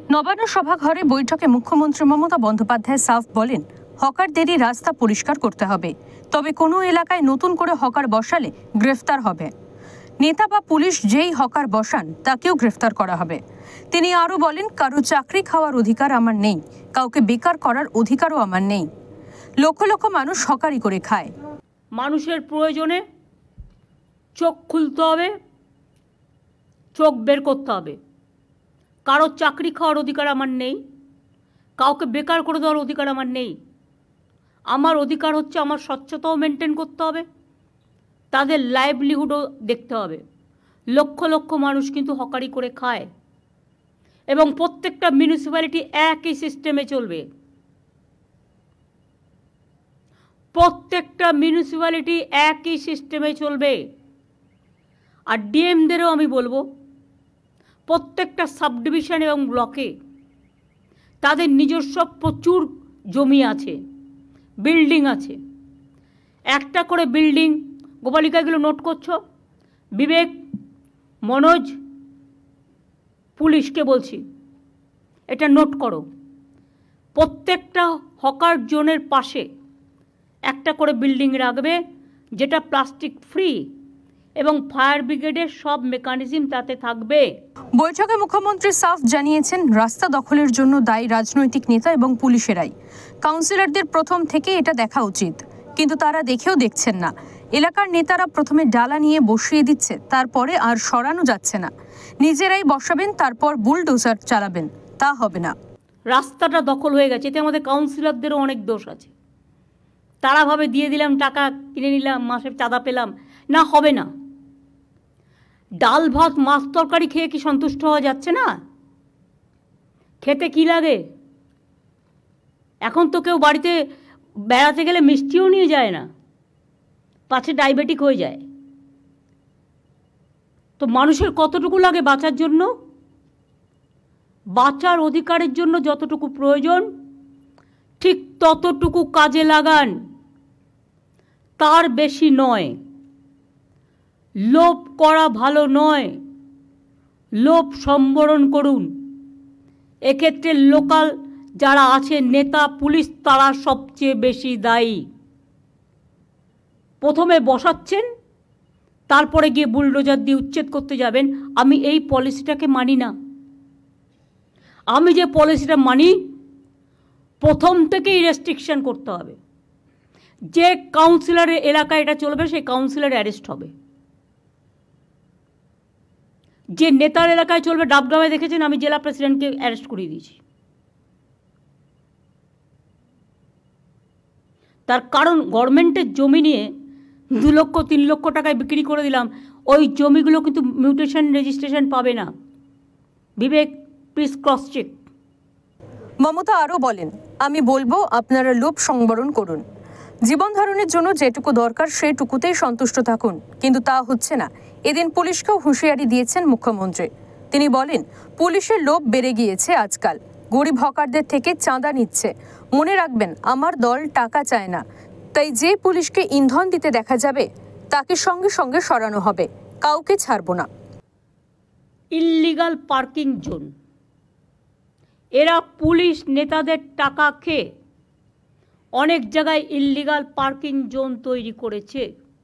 নবান্ন সভাঘরে বৈঠকে মুখ্যমন্ত্রী মমতা বন্দ্যোপাধ্যায় সাফ বলেন, হকারদেরই রাস্তা পরিষ্কার করতে হবে, তবে কোনো এলাকায় নতুন করে হকার বসালে গ্রেফতার হবে। নেতা বা পুলিশ যেই হকার বসান তাকেও গ্রেফতার করা হবে। তিনি আরও বলেন, কারো চাকরি খাওয়ার অধিকার আমার নেই, কাউকে বেকার করার অধিকারও আমার নেই। লক্ষ লক্ষ মানুষ হকারি করে খায়। মানুষের প্রয়োজনে চোখ খুলতে হবে, চোখ বের করতে হবে। কারো চাকরি খাওয়ার অধিকার আমার নেই, কাউকে বেকার করে দেওয়ার অধিকার আমার নেই। আমার অধিকার হচ্ছে আমার স্বচ্ছতাও মেনটেন করতে হবে, তাদের লাইভলিহুডও দেখতে হবে। লক্ষ লক্ষ মানুষ কিন্তু হকারি করে খায় এবং প্রত্যেকটা মিউনিসিপ্যালিটি একই সিস্টেমে চলবে। প্রত্যেকটা মিউনিসিপ্যালিটি একই সিস্টেমে চলবে। আর ডিএমদেরও আমি বলবো, প্রত্যেকটা সাব ডিভিশন এবং ব্লকে তাদের নিজস্ব প্রচুর জমি আছে, বিল্ডিং আছে। একটা করে বিল্ডিং, গোপালিকাগুলো নোট করছো, বিবেক, মনোজ, পুলিশকে বলছি, এটা নোট করো। প্রত্যেকটা হকার জোনের পাশে একটা করে বিল্ডিং রাখবে, যেটা প্লাস্টিক ফ্রি এবং ফায়ার ব্রিগেডের সব মেকানিজম তাতে থাকবে। বৈঠকে মুখ্যমন্ত্রী সাফ জানিয়েছেন, রাস্তা দখলের জন্য দায়ী রাজনৈতিক নেতা এবং পুলিশেরাই। কাউন্সিলরদের প্রথম থেকে এটা দেখা উচিত, কিন্তু তারা দেখেও দেখছেন না। এলাকার নেতারা প্রথমে ডালা নিয়ে বসিয়ে দিচ্ছে, তারপরে আর সরানো যাচ্ছে না। নিজেরাই বসাবেন, তারপর বুলডোজার চালাবেন, তা হবে না। রাস্তাটা দখল হয়ে গেছে, এতে আমাদের কাউন্সিলরদেরও অনেক দোষ আছে। তারা ভাবে দিয়ে দিলাম, টাকা কিনে নিলাম, মাসে চাঁদা পেলাম, না, হবে না। ডাল ভাত মাছ তরকারি খেয়ে কি সন্তুষ্ট হওয়া যাচ্ছে না? খেতে কি লাগে? এখন তো কেউ বাড়িতে বেড়াতে গেলে মিষ্টিও নিয়ে যায় না, পাছে ডায়াবেটিক হয়ে যায়। তো মানুষের কতটুকু লাগে বাঁচার জন্য? বাঁচার অধিকারের জন্য যতটুকু প্রয়োজন ঠিক ততটুকু কাজে লাগান, তার বেশি নয়। লোভ করা ভালো নয়, লোভ সম্বরণ করুন। এক্ষেত্রে লোকাল যারা আছে, নেতা, পুলিশ, তারা সবচেয়ে বেশি দায়ী। প্রথমে বসাচ্ছেন, তারপরে গিয়ে বুলডোজার দিয়ে উচ্ছেদ করতে যাবেন। আমি এই পলিসিটাকে মানি না। আমি যে পলিসিটা মানি, প্রথম থেকেই রেস্ট্রিকশন করতে হবে। যে কাউন্সিলরের এলাকায় এটা চলবে, সেই কাউন্সিলর অ্যারেস্ট হবে। যে নেতার এলাকায় চলবে, ডাবগ্রামে দেখেছেন, আমি জেলা প্রেসিডেন্টকে অ্যারেস্ট করিয়ে দিয়েছি। তার কারণ, গভর্নমেন্টের জমি নিয়ে 2 লক্ষ 3 লক্ষ টাকায় বিক্রি করে দিলাম, ওই জমিগুলো কিন্তু মিউটেশন রেজিস্ট্রেশন পাবে না। Vivek, please cross check. Mamata আরও বলেন, আমি বলবো আপনারা লোভ সংবরণ করুন। জীবন ধারণের জন্য যেটুকু দরকার সেটুকুতেই সন্তুষ্ট থাকুন, কিন্তু তা হচ্ছে না। এদিন পুলিশকেও হুঁশিয়ারি দিয়েছেন মুখ্যমন্ত্রী। তিনি বলেন, পুলিশের লোভ বেড়ে গিয়েছে আজকাল, গরিব হকারদের থেকে চাঁদা নিচ্ছে। মনে রাখবেন, আমার দল টাকা চায় না, তাই যে পুলিশকে ইন্ধন দিতে দেখা যাবে তাকে সঙ্গে সঙ্গে সরানো হবে, কাউকে ছাড়বো না। ইল্লিগাল পার্কিং জোন, এরা পুলিশ নেতাদের টাকা খেয়ে অনেক জায়গায় ইল্লিগাল পার্কিং জোন তৈরি করেছে।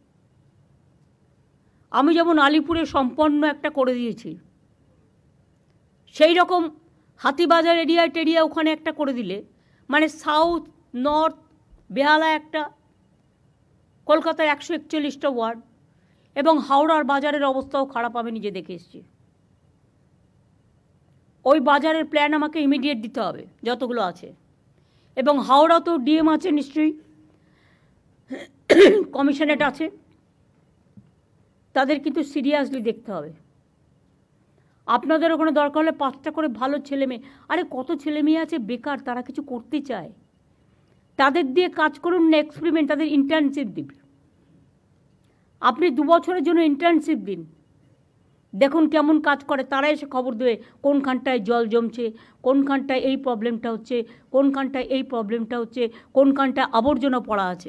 আমি যেমন আলিপুরে সম্পন্ন একটা করে দিয়েছি, সেই রকম হাতিবাজার এরিয়া টেরিয়া ওখানে একটা করে দিলে, মানে সাউথ, নর্থ, বেহালা একটা, কলকাতার 141টা ওয়ার্ড এবং হাওড়ার বাজারের অবস্থাও খারাপ, আমি নিজে দেখে এসেছি। ওই বাজারের প্ল্যান আমাকে ইমিডিয়েট দিতে হবে যতগুলো আছে। এবং হাওড়াতেও ডিএম আছে নিশ্চয়ই, কমিশনারেট আছে, তাদের কিন্তু সিরিয়াসলি দেখতে হবে। আপনাদের ওখানে দরকার হলে 5টা করে ভালো ছেলে মেয়ে, আরে কত ছেলে মেয়ে আছে বেকার, তারা কিছু করতে চায়, তাদের দিয়ে কাজ করুন না, এক্সপেরিমেন্ট, তাদের ইন্টার্নশিপ দিন। আপনি 2 বছরের জন্য ইন্টার্নশিপ দিন, দেখুন কেমন কাজ করে। তারা এসে খবর দেবে কোনখানটায় জল জমছে, কোনখানটায় এই প্রবলেমটা হচ্ছে, কোনখানটায় এই প্রবলেমটা হচ্ছে, কোনখানটায় আবর্জনা পড়া আছে।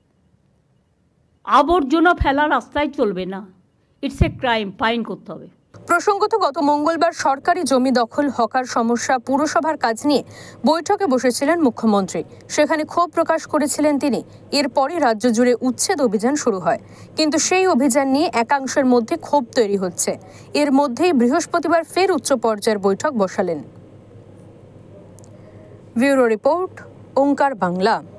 আবর্জনা ফেলা রাস্তায় চলবে না, ইটস এ ক্রাইম, ফাইন করতে হবে। প্রসঙ্গত গত মঙ্গলবার সরকারি জমি দখল, হকার সমস্যা, পুরসভার কাজ নিয়ে বৈঠকে বসেছিলেন মুখ্যমন্ত্রী। সেখানে ক্ষোভ প্রকাশ করেছিলেন তিনি। এরপরই রাজ্য জুড়ে উচ্ছেদ অভিযান শুরু হয়, কিন্তু সেই অভিযান নিয়ে একাংশের মধ্যে ক্ষোভ তৈরি হচ্ছে। এর মধ্যেই বৃহস্পতিবার ফের উচ্চ পর্যায়ের বৈঠক বসালেন। Bureau report, Onkar Bangla.